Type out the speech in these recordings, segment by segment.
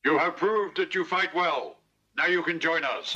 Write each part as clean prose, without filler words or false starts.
You have proved that you fight well. Now you can join us.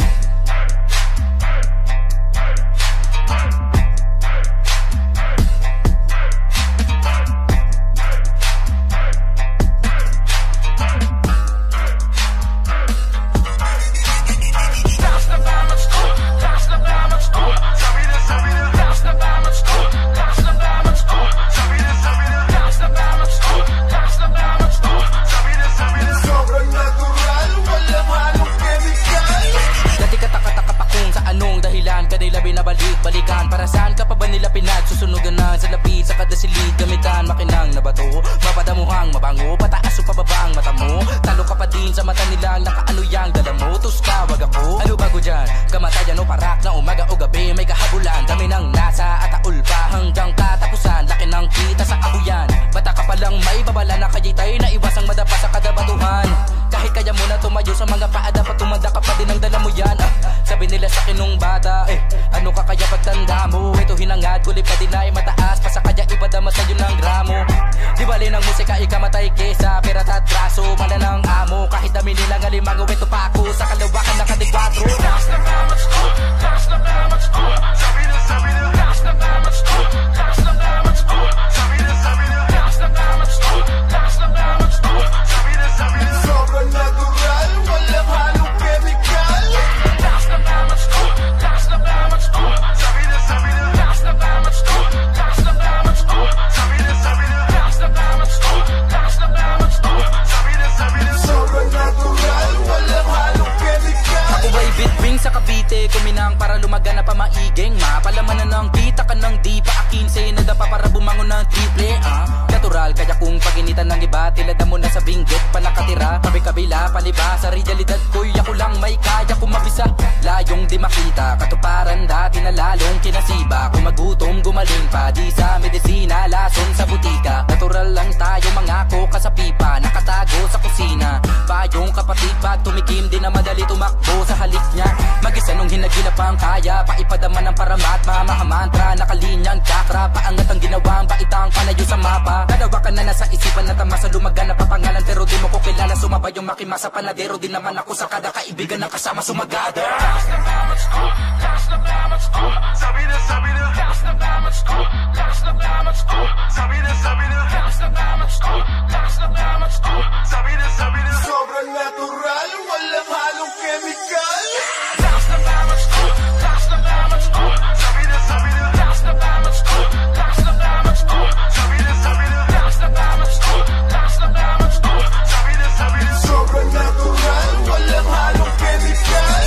Kanila binabalik-balikan. Para saan ka pa ba nila pinagsusunugan na sa lapid sa kada silid? Gamitan makinang na bato, mapadamuhang mabango, pataas o pababa ang mata mo. Talo ka pa din sa mata nila, nakaano yang dala mo. Tuskawag ako, ano bago dyan? Kamatayan o parak na umaga o gabi, may kahabulan. Dami ng nasa at taul pa hanggang katapusan. Laki ng kita sa kahuyan, bata ka palang may babala na kayitay na iwasang madapa sa kada batuhan. Kahit kaya mo na tumayo sa mga paa, dapat tumanda ka pa din ang dala mo yan. Sabi nila sa akin nung bata, ano ka kaya pagtanda mo? Ito hinangad, kulit pa din ay mataas pa sa kaya ipadama sa'yo ng gramo. Di bali ng musika, ikamatay kesa perat at braso, mana ng amo. Kahit dami nilang alimango, ito pa ako sa kalawakan na kadikwatro. Taas na mamas ko, taas na mamas ko. Sabi na, taas na mamas ko, taas na mamas ko. Sabi na, taas na mamas ko, taas na mamas ko. Sabi na, sobrang natural, walang halong chemical. Taas na mamas ko, taas na mamas ko. Sabi na, taas na mamas ko, taas na mamas ko. Sabi na, taas na mamas ko, taas na mamas ko. Sabi na, sobrang natural, walang halong chemical. Ako ba'y bitwing sa Cavite, kuminang para lumaga na pamaiging. Mapalaman na ng kita ka ng di pa akinse, nadapa para bumangon ng triple. Natural, kaya kung paginitan ng iba, tilada mo na sa binggit pa nakatira. Kabi-kabila, palibasa, realidad ko'y ako lang may kaya kumabisa. Layong di makita, katuparan dati na lalong kinasiba. Kung magutom, gumaling pa, di sa medisina, lason sa butika. Natural lang tayo, mangako ka sa pipa, nakatago sa kusina. Payong kapatid, pag tumikim, di na madali tumakbo sa halik niya. Mag-isa nung hinaginapang kaya, paipadama ng paramat, mamahamantra, nakalinyang chakra. Paangat ang ginawang baitang panayo sa mapa. Nadawakan na nasa isipan na tama sa lumagan na papangalan, pero di mo ko kilala. Sumabay yung makimasa panadero, di naman ako sa kada kaibigan ng kasama sumagada. Taas na mamas ko, taas na mamas ko. Sabi na, taas na mamas ko, taas na mamas ko. Sabi na, taas na mamas ko, taas na mamas ko. Sabi na, sobrang natural, walang halong chemical. Taas na mamas ko, taas na mamas ko. Sabi na, taas na mamas ko, taas na mamas ko. Sabi na, taas na mamas ko, taas na mamas ko. Sabi na, sobrang natural, walang halong chemical.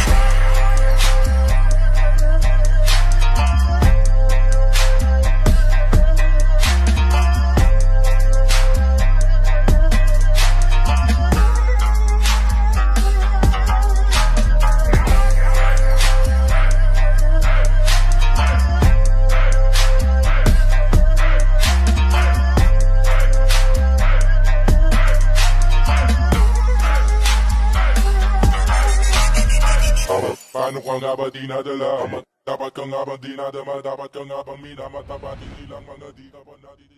Paano ka nga ba di nadala? Dapat ka nga ba di nadama? Dapat ka nga bang minamatapat? Hindi lang mga di ka ba nadidinig?